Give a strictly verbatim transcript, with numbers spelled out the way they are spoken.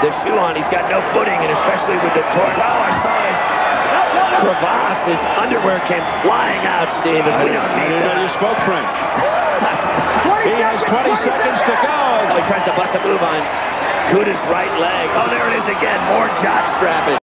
the shoe on. He's got no footing, and especially with the torque. Oh, I saw his crevasse. His underwear came flying out, Steve, and we don't I need didn't know that. you spoke French. He has twenty seconds to go. Oh, he tries to bust a move on Cuda's right leg. Oh, there it is again. More jock strapping.